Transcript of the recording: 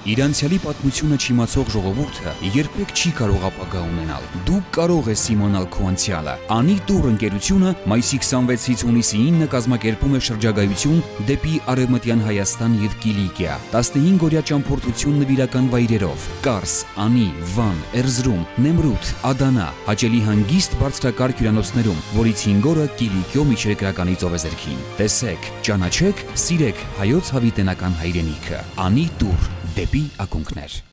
Իր անցյալի պատմությունը չիմացող ժողովուրդը երբեք չի կարող ապագա ունենալ։ Դու կարող ես իմանալ քո անցյալը։ Անիտուր ընկերությունը մայիսի 26-ից հունիսի 9-ը կազմակերպում է շրջագայություն դեպի Արևմտյան Հայաստան և Կիլիկիա։ 15-օրյա ճամփորդություն նվիրական վայրերով՝ Կարս, Անի, Վան, Էրզրում, Նեմրութ, Ադանա, հաճելի հանգիստ բարձրակարգ հյուրանոցներում, որից 5 օրը Կիլիկիո միջերկրականի ծովեզերքին։ Տեսեք, ճանաչեք, սիրեք հայոց հավիտենական հայրենիքը։ Անիտուր դեպի ակունքներ։